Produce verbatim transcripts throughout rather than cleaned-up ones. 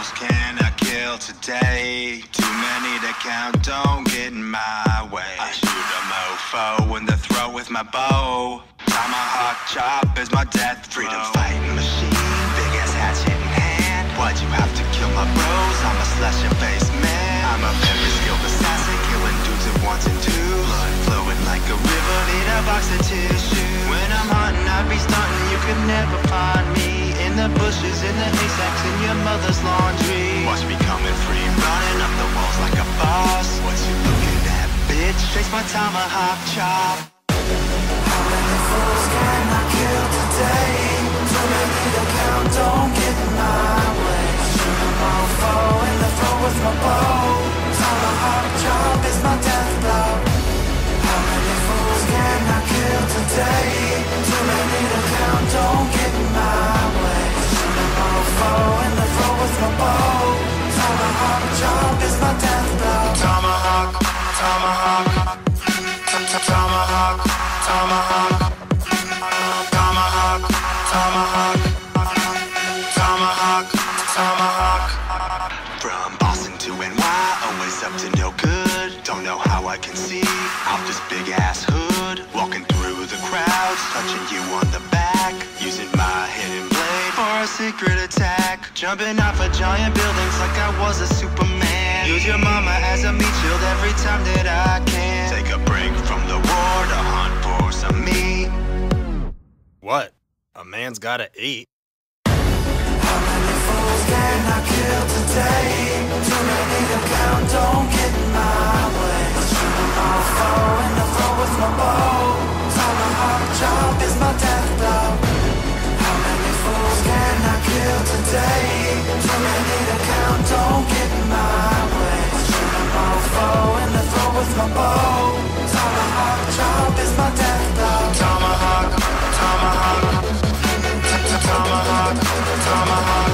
fools can I kill today? Too many to count, don't get in my way. I shoot a mofo in the throat with my bow. Tomahawk chop is my death throw. Freedom fighting machine, big ass hatchet in hand. Why'd you have to kill my bros? I'm a slash your face man. I'm a very skilled assassin, killing dudes at once and twos. Blood flowing like a river, need a box of tissue. When I'm hunting, I be stunting, you could never find me. In the bushes, in the haystacks, in your mother's laundry. Watch me coming free, running up the walls like a boss. What you looking at, bitch? Chase my tomahawk chop. How many fools can I kill today? Too many to count, don't get in my way. Shoot a mofo in the throat with my bow. Tomahawk chop is my death blow. How many fools can I kill today? Too many to count, don't get in my way. Shoot a mofo in the throat with my bow. Tomahawk chop is my death blow. Tomahawk, tomahawk, tomahawk, tomahawk, tomahawk, tomahawk, tomahawk, tomahawk. From Boston to N Y, always up to no good. Don't know how I can see out this big ass hood. Walking through the crowds, touching you on the back, using my hidden blade for a secret attack. Jumping off of giant buildings like I was a Superman. Use your mama as a meat shield every time that I can. Take a break from the war to hunt for some meat. What? A man's gotta eat. How many fools can I kill today? Too many to count, don't get in my way. Shoot a mofo in the throat with my bow. Tomahawk chop is my death blow. How many fools can I kill today? Too many to count, don't get in my way. Shoot a mofo in the throat with my bow. Tomahawk chop is my death blow. Tomahawk, tomahawk, tomahawk, tomahawk,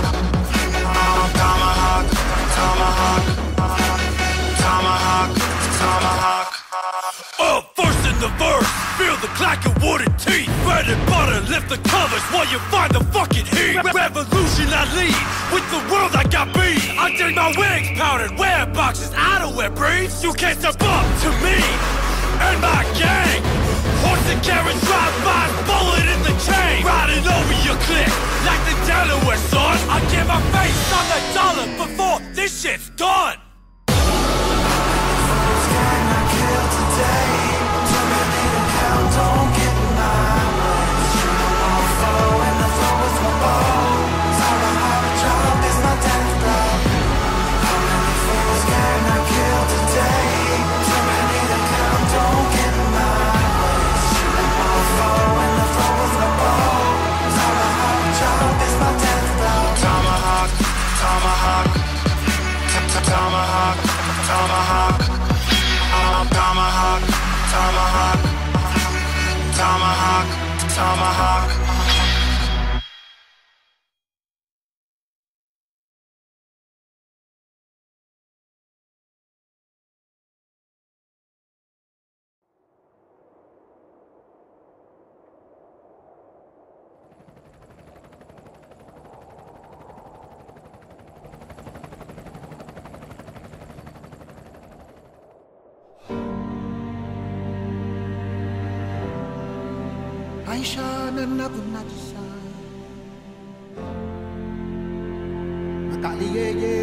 tomahawk, tomahawk, tomahawk, tomahawk. Up first in the verse, feel the clack of wooden teeth. Bread and butter, lift the covers while you find the fucking heat. Revolution I lead, with the world I got beat. I dig my wings powdered, wear boxes, I don't wear briefs. You can't step up to me and my gang. Horse and carriage drive-by, bullet in the chain. Riding over your clique like the Delaware son. I get my face on the dollar before this shit's done. Fools can I kill today? Too many to count, don't get in my way. Shoot a mofo in the throat with my bow. Tomahawk chop is my death blow. How many fools can I kill today? Too many to count, don't get in my way. Shoot a mofo in the throat with my bow. Tomahawk chop is my death blow. Tomahawk, tomahawk, tomahawk, tomahawk, tomahawk, tomahawk, tomahawk, tomahawk. Aisha na nakunajisan Makaliyeye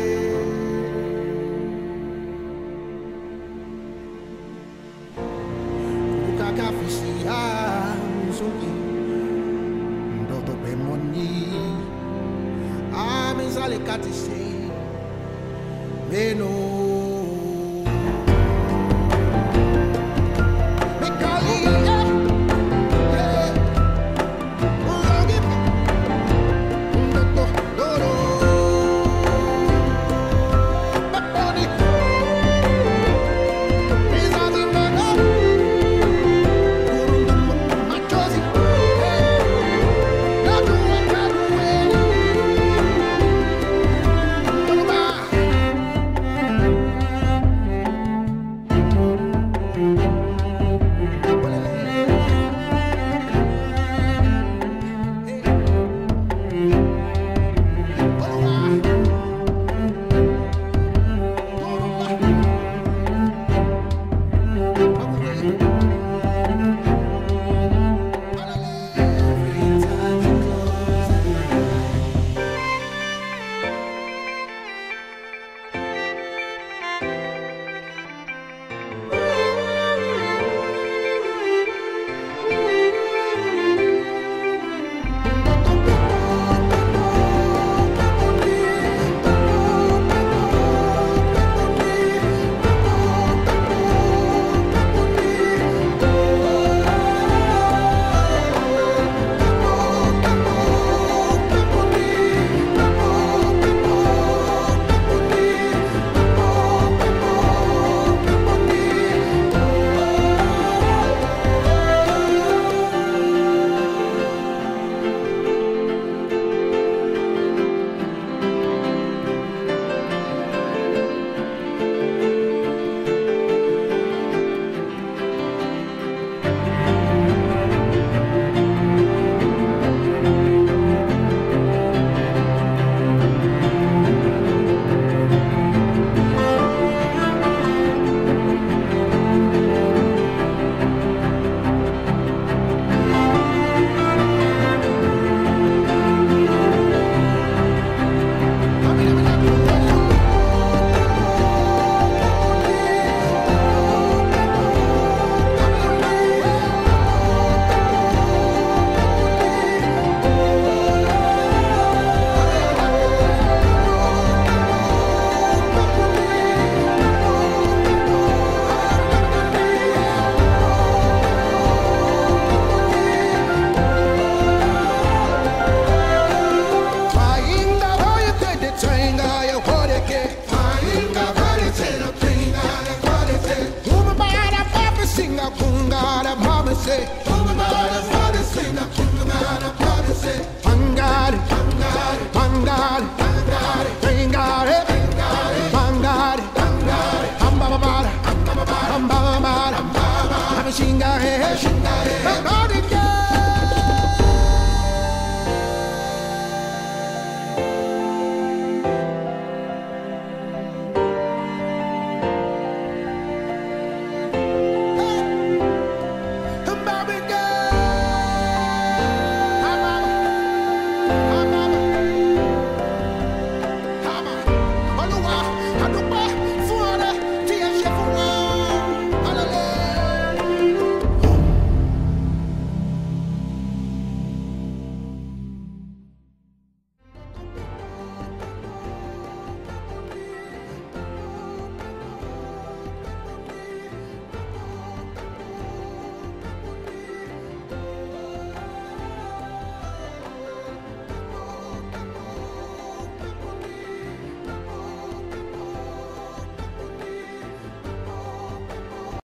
Ukakafisia Mzuki Ndoto Bemoni Amizale Katise Beno